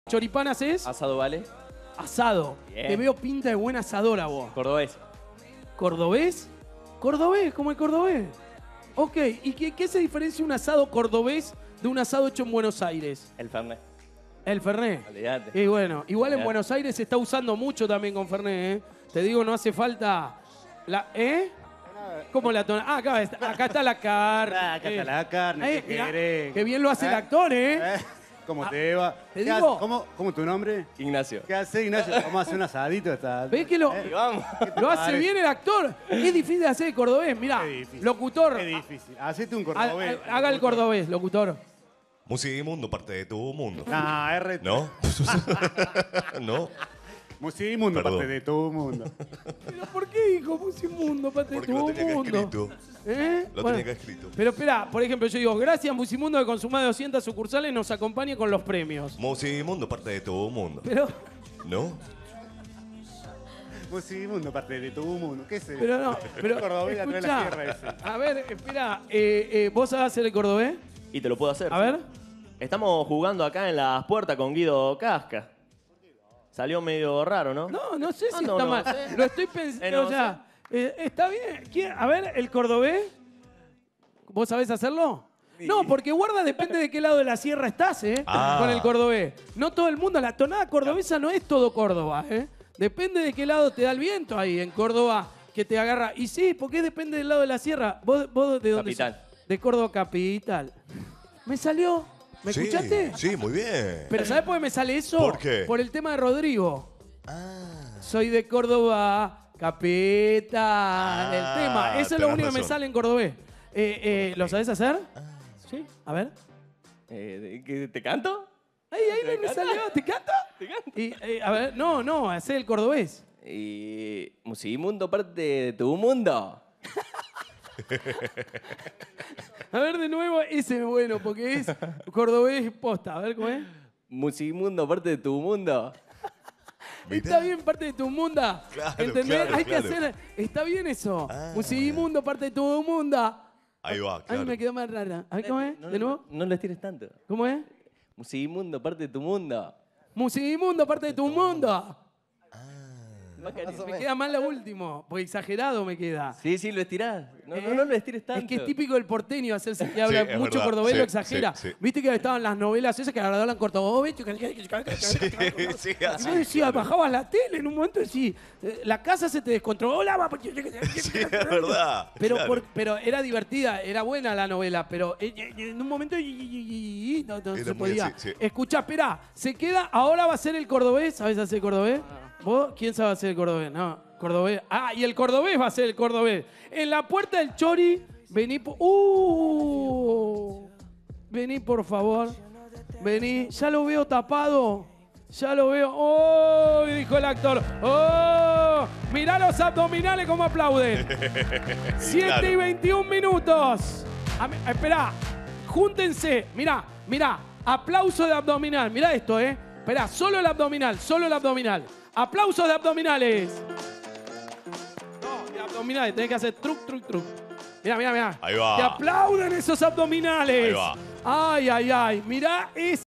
¿Choripán haces? Asado vale. Asado. Bien. Te veo pinta de buen asador a vos. Cordobés. ¿Cordobés? ¿Cordobés? ¿Cómo el cordobés? Ok, ¿y qué se diferencia un asado cordobés de un asado hecho en Buenos Aires? El Fernet. El Fernet. Olvídate. Y bueno, igual en Olvídate. Buenos Aires se está usando mucho también con Fernet, ¿eh? Te digo, no hace falta... ¿Cómo la tona? Ah, acá está la carne. Acá está la carne, ¿qué mirá, querés? qué bien lo hace el actor, ¿eh? ¿Cómo te va? te ¿Qué digo- haces? ¿Cómo es tu nombre? Ignacio. ¿Qué haces, Ignacio? Vamos a hacer un asadito. ¿Ves que lo, Y vamos. lo hace bien el actor? Es difícil hacer el cordobés. Mirá, Es difícil. locutor, Es difícil. Hacete un cordobés. haga el cordobés, locutor. Musimundo, parte de tu mundo. Nah, es re... ¿No? ¿No? Musimundo, Perdón. parte de tu mundo. ¿Pero por qué dijo Musimundo, parte de Porque tu lo tenía acá mundo? escrito. ¿Eh? Lo Bueno, tenía acá escrito. Pero espera, por ejemplo, yo digo, gracias Musimundo de consumar 200 sucursales, nos acompaña con los premios. Musimundo, parte de tu mundo. Pero, ¿No? Musimundo, parte de tu mundo. ¿Qué es eso? pero no, pero Cordobés atrás de la escuchá, sierra ese. a ver, espera, ¿vos sabés hacer el cordobés? Y te lo puedo hacer. A ver. Estamos jugando acá en las puertas con Guido Casca. Salió medio raro, ¿no? No sé si no, está no mal. sé. Lo estoy pensando, No o sea, está bien. A ver, el cordobés, ¿vos sabés hacerlo? No, porque guarda depende de qué lado de la sierra estás, ¿eh? Ah. Con el cordobés. No todo el mundo, la tonada cordobesa no es todo Córdoba, ¿eh? Depende de qué lado te da el viento ahí en Córdoba que te agarra. Y sí, porque depende del lado de la sierra. ¿Vos de dónde Capital. sos? De Córdoba capital. ¿Me salió? ¿Me Sí, escuchaste? Sí, muy bien. Pero ¿sabés por qué me sale eso? ¿Por qué? Por el tema de Rodrigo. Ah. Soy de Córdoba, capital. El tema. Eso es lo tenés único que me razón. sale en cordobés. ¿Lo sabés hacer? Sí. A ver. ¿Te canto? Ahí me salió. ¿Te canta? ¿Te canto? Y, a ver, no, hacer el cordobés. Y Musimundo, parte de tu mundo. A ver, de nuevo, ese es bueno, porque es cordobés posta. A ver cómo es. Musimundo, parte de tu mundo. Está bien, parte de tu mundo. Claro, ¿Entendés? claro, Hay claro. que hacer. Está bien eso. Ah. Musimundo, parte de tu mundo. Ahí va, A claro. mí me quedó más rara. A ver cómo es. De nuevo. No lo estires tanto. ¿Cómo es? Musimundo, parte de tu mundo. Musimundo, parte de tu mundo. Más que- Me queda mal lo último, porque exagerado me queda. Sí, lo estirás. No lo estires tanto. Es que es típico del porteño hacerse que habla es mucho verdad. cordobés, Sí, lo exagera. sí, sí. Viste que estaban las novelas esas que hablaban cordobés. Sí, sí, Y así. vos decías, bajabas la tele en un momento y decís, la casa se te descontrola. Sí, es verdad. Pero, claro. pero era divertida, era buena la novela, pero en un momento no Era se muy podía. así, sí. Escuchá, espera, se queda, ahora va a ser el cordobés. ¿Sabés hacer cordobés? ¿Vos? ¿Quién sabe hacer el cordobés? No, cordobés. Ah, y el cordobés va a ser el cordobés. En la puerta del Chori, vení vení, por favor. Vení, ya lo veo tapado. Ya lo veo. ¡Oh! Dijo el actor. ¡Oh! Mirá los abdominales como aplauden. 7 y 21 minutos. Esperá, júntense. Mirá. Aplauso de abdominal. Mirá esto, ¿eh? Esperá, solo el abdominal. Aplausos de abdominales. No, de abdominales. Tenés que hacer truc. Mirá. Ahí va. Te aplauden esos abdominales. Ahí va. Ay. Mirá